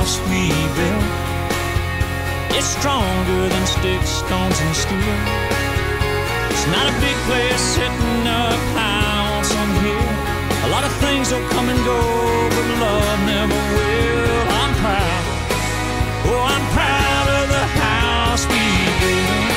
house we built. It's stronger than sticks, stones, and steel. It's not a big place sitting up high on some hill. A lot of things will come and go, but love never will. I'm proud, oh, I'm proud of the house we built.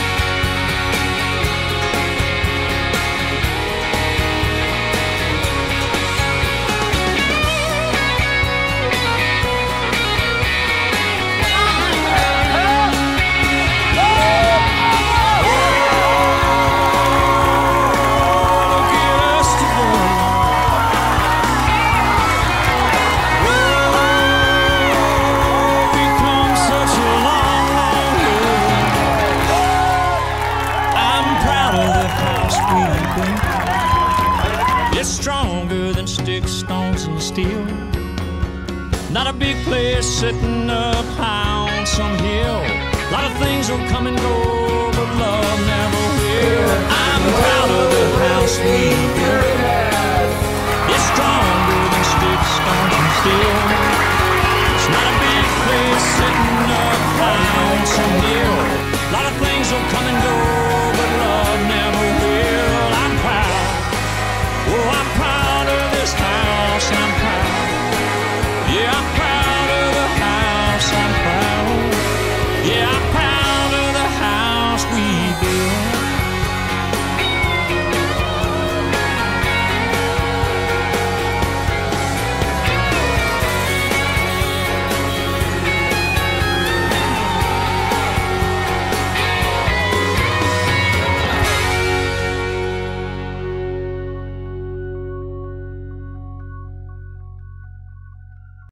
It's stronger than sticks, stones, and steel. Not a big place sitting up high on some hill. A lot of things will come and go, but love never will. I'm proud of the house we built. It's stronger than sticks, stones, and steel. It's not a big place sitting up high on some hill. A lot of things will come and go, but love never will. I'm proud. Oh, I'm proud of this house, I'm proud. Yeah, I'm proud of the house, I'm proud. Yeah, I'm proud of the house we built.